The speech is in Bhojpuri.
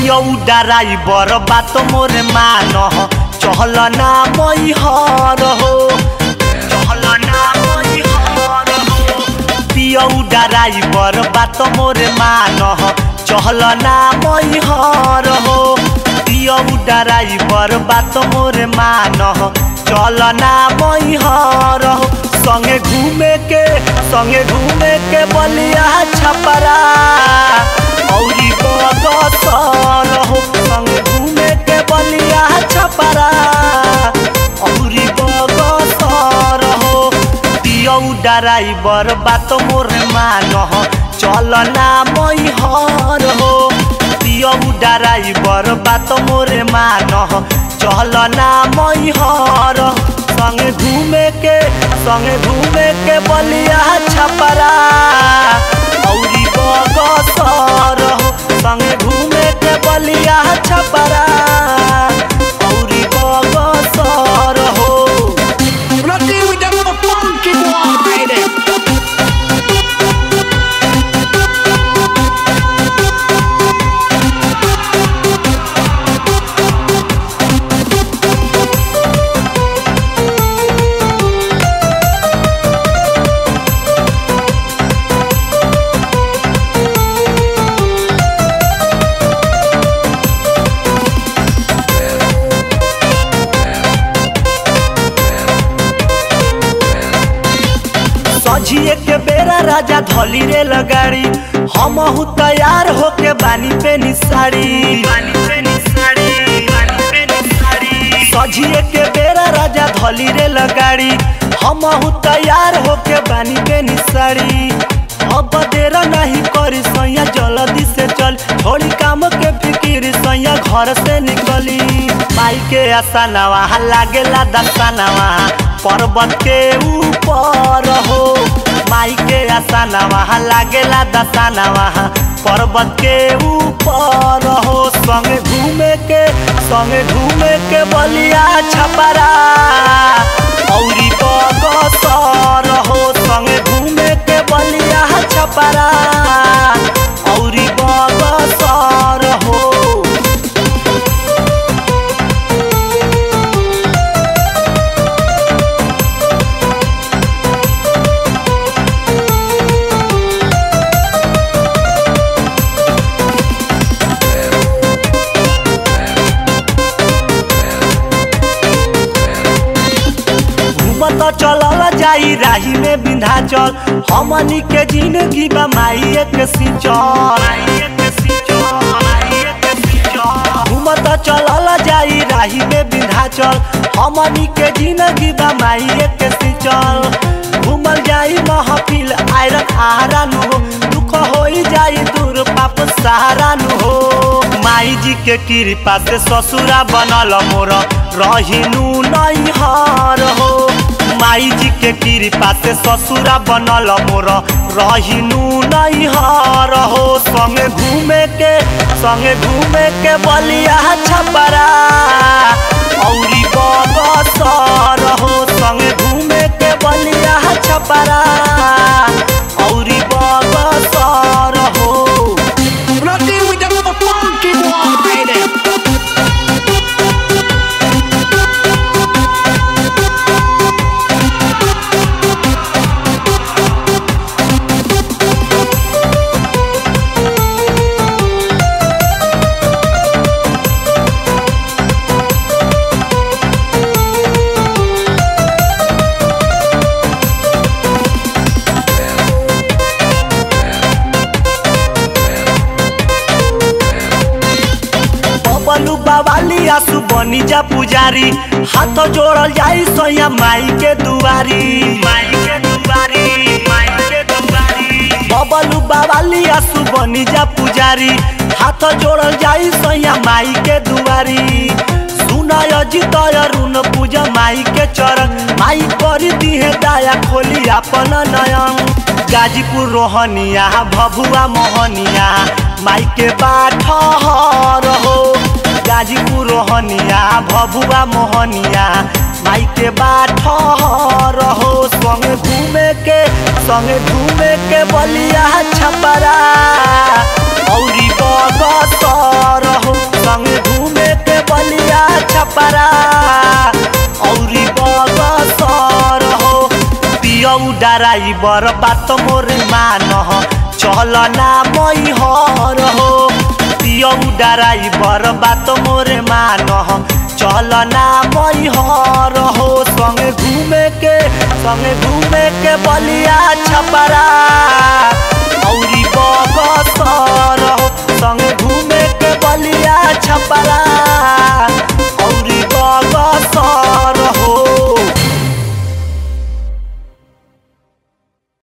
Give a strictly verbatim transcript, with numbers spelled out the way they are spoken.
पियौ ड्राइवर बात मोरे मान चहल ना मैहर हो चहल ना मैहर हो पियौ ड्राइवर बात मोरे मान चहल ना मैहर हो पियौ ड्राइवर बात मोरे मान चल ना मैहर हो संगे घूमे के संगे घूमे के बलिया छपरा औरी बगसर हो संगे घूमे के बलिया छपरा औरी बगसर हो पियौ ड्राइवर बात मोरे मान चल ना मैहर हो पियौ ड्राइवर बात मोरे मान चल ना मैहर संगे घूमे के संगे घूमे के बलिया छपरा औरी बगसर हो संगे घूमे के बलिया छपरा औरी बगसर हो सझिए के बेरा राजा धली रे लगाड़ी हम हूँ तैयार होके बानी पे निसाड़ी सझिए के बेरा राजा धली रे लगाड़ी हम हूँ तैयार होके बानी पे निसाड़ी अब देर नहीं करी सैया जल्दी से चल थोड़ी काम के फिकिर सैया घर से निकली माई के आशा नवा लागेला दशा नवा पर्वत के ऊपर हो माई के आशा नवा लागेला दशा नवा पर्वत के ऊपर हो संगे घूमे के संगे घूमे के बलिया छपरा औरी बगसर हो संगे घूमे के बलिया छपरा औरी बगसर हो तो चलल जाई राही में विंध्याचल हमनी के जिंदगी बा माई के सिंचल घूमत चलल जाई राही में विंध्याचल हमनी के जिंदगी बा माई के सिंचल घूमल जाई महफिल आयरन आहारा नु हो दुख होई जाई दूर पाप सहारा नु हो माई जी के कृपा से ससुरा बनल मोर रहिनु नैहर हो माई जी के कृपा से ससुरा बनल मोर रहिनु नैहर हो संगे घूमे के संगे घूमे के बलिया छपरा औरी बगसर हो संगे घूमे के बलिया छपरा औरी बगसर हो बाबाली आसु बनी जा पुजारी हाथ जोड़ल जाई सैया माई के दुआरी माई के दुआरी माई के दुआरी बबलू बाबाली आसु बनी जा पुजारी हाथ जोड़ल जाई सैया माई के दुआरी सुनाय अजित अरुण पूजा माई के चरण माई कर दिहे दया खोली अपन नयन गाजीपुर रोहनिया भभुआ मोहनिया माई के बाठहर हो गाजीपुर रोहनिया भभुआ मोहनिया माई के बाठहर हो संगे घूमे के संगे घूमे के बलिया छपरा औरी बगसर हो। ड्राइवर बात मोरे मान चल ना मई हर हो पियऊ ड्राइवर बात मोरे मान चल ना मई हर हो संगे घूमे के संगे घूमे के बलिया छपरा